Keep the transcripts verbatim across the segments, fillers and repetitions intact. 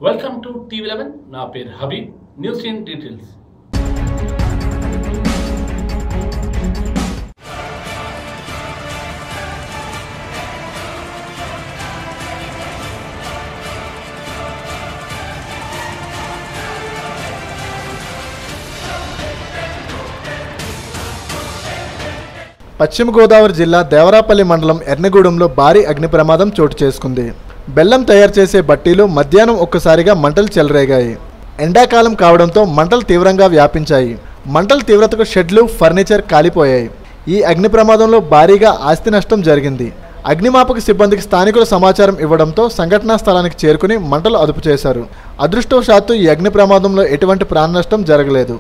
Welcome to TV eleven. నా పేరు Habib. News in details. పశ్చిమ గోదావరి జిల్లా దేవరాపల్లి మండలం ఎర్నగూడెంలో భారీ అగ్ని ప్రమాదం చోటు చేసుకుంది. బెల్లం తయారు చేసే బట్టీలు మధ్యాహ్నం ఒక్కసారిగా మంటలు చెలరేగాయి. ఎండాకాలం కావడంతో మంటలు తీవ్రంగా వ్యాపించాయి. మంటల తీవ్రతకు షెడ్లు, ఫర్నిచర్ కాలిపోయాయి. ఈ అగ్ని ప్రమాదంలో భారీగా ఆస్తి నష్టం జరిగింది. అగ్నిమాపక సిబ్బందికి స్థానికులు సమాచారం ఇవ్వడంతో సంఘటనా స్థలానికి చేరుకుని మంటలు అదుపు చేశారు. అదృష్టవశాత్తు ఈ అగ్ని ప్రమాదంలో ఎటువంటి ప్రాణ నష్టం జరగలేదు.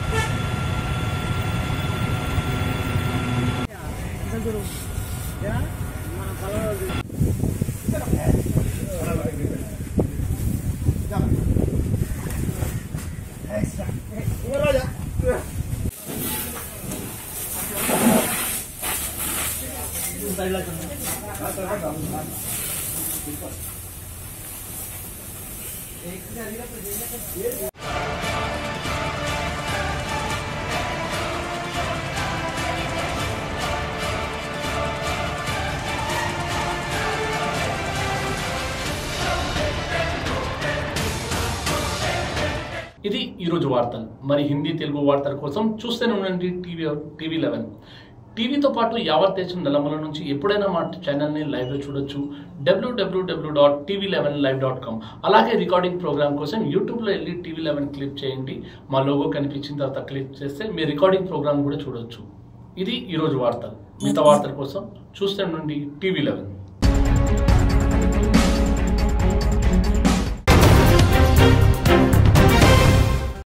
ఇది ఈరోజు వార్తలు. మరి హిందీ, తెలుగు వార్తల కోసం చూస్తూనే ఉండండి టీవీ టీవీ లెవెన్. టీవీతో పాటు యావత్ దేశం నలుమూలల నుంచి ఎప్పుడైనా మా ఛానల్ని లైవ్లో చూడొచ్చు. W W W dot TV eleven live dot com. అలాగే రికార్డింగ్ ప్రోగ్రామ్ కోసం యూట్యూబ్లో వెళ్ళి టీవీ లెవెన్ క్లిక్ చేయండి. మా లోగో కనిపించిన తర్వాత క్లిక్ చేస్తే మీ రికార్డింగ్ ప్రోగ్రామ్ కూడా చూడొచ్చు. ఇది ఈరోజు వార్తలు. మిగతా వార్తల కోసం చూస్తూనే ఉండండి టీవీ లెవెన్.